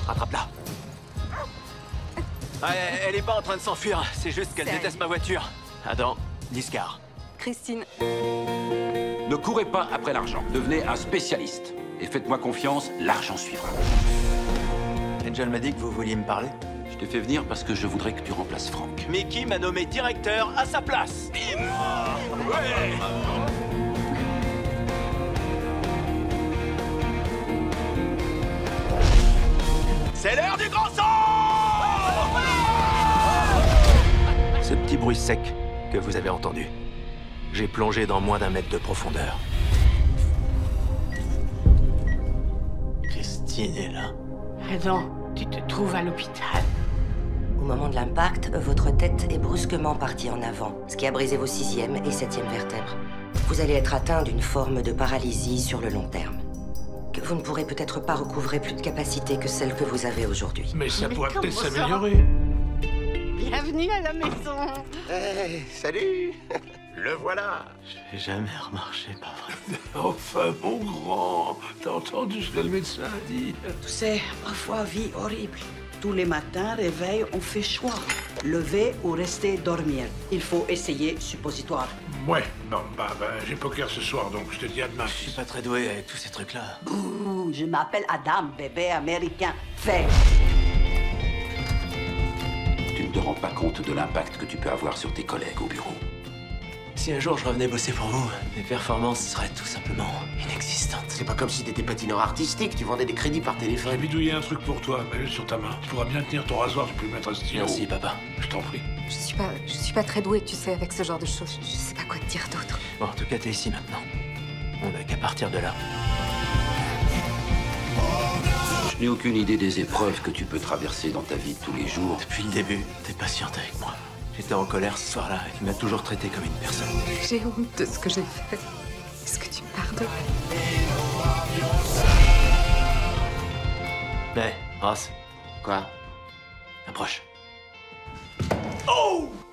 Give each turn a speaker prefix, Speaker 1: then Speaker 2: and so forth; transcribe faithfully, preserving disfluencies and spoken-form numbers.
Speaker 1: Rattrape-la. Ah, elle, elle est pas en train de s'enfuir, c'est juste qu'elle déteste ma voiture. Adam, Niscar.
Speaker 2: Christine.
Speaker 3: Ne courez pas après l'argent. Devenez un spécialiste. Et faites-moi confiance, l'argent suivra.
Speaker 1: Angel m'a dit que vous vouliez me parler.
Speaker 3: Je t'ai fait venir parce que je voudrais que tu remplaces Frank.
Speaker 1: Mickey m'a nommé directeur à sa place. Bim. Ouais. C'est l'heure du grand saut! Ce petit bruit sec que vous avez entendu, j'ai plongé dans moins d'un mètre de profondeur. Christine est là.
Speaker 4: Adam, tu te trouves à l'hôpital.
Speaker 5: Au moment de l'impact, votre tête est brusquement partie en avant, ce qui a brisé vos sixième et septième vertèbres. Vous allez être atteint d'une forme de paralysie sur le long terme. Que vous ne pourrez peut-être pas recouvrer plus de capacité que celle que vous avez aujourd'hui.
Speaker 6: Mais ça
Speaker 4: Mais
Speaker 6: pourrait
Speaker 4: comment
Speaker 6: peut-être
Speaker 4: ça
Speaker 6: s'améliorer.
Speaker 4: Bienvenue à la maison.
Speaker 7: Hey, salut. Le voilà.
Speaker 1: J'ai jamais remarché, pas vrai.
Speaker 6: Enfin, mon grand, t'as entendu ce que le médecin a dit?
Speaker 8: Tu sais, parfois, vie horrible. Tous les matins, réveil, on fait choix. Lever ou rester dormir. Il faut essayer suppositoire.
Speaker 6: Ouais, bon, bah, bah, j'ai poker ce soir, donc je te dis à demain.
Speaker 1: Je suis pas très doué avec tous ces trucs-là.
Speaker 8: Ouh, je m'appelle Adam, bébé américain. Fais.
Speaker 3: Tu ne te rends pas compte de l'impact que tu peux avoir sur tes collègues au bureau.
Speaker 1: Si un jour je revenais bosser pour vous, mes performances seraient tout simplement inexistantes.
Speaker 7: C'est pas comme si t'étais patineur artistique, tu vendais des crédits par
Speaker 6: J'ai
Speaker 7: téléphone.
Speaker 6: bidouillé un truc pour toi, mets-le sur ta main. Tu pourras bien tenir ton rasoir, tu peux le mettre à stylo.
Speaker 1: Merci, papa.
Speaker 6: Je t'en prie.
Speaker 2: Je suis pas, je suis pas très douée, tu sais, avec ce genre de choses. Je, je sais pas quoi te dire d'autre.
Speaker 1: Bon, en tout cas, t'es ici maintenant. On n'a qu'à partir de là.
Speaker 3: Je n'ai aucune idée des épreuves que tu peux traverser dans ta vie de tous les jours.
Speaker 1: Depuis le début, t'es patiente avec moi. J'étais en colère ce soir-là et tu m'as toujours traité comme une personne.
Speaker 2: J'ai honte de ce que j'ai fait. Est-ce que tu me pardonnes?
Speaker 1: Mais, Ross,
Speaker 7: Quoi?
Speaker 1: approche.
Speaker 6: Oh!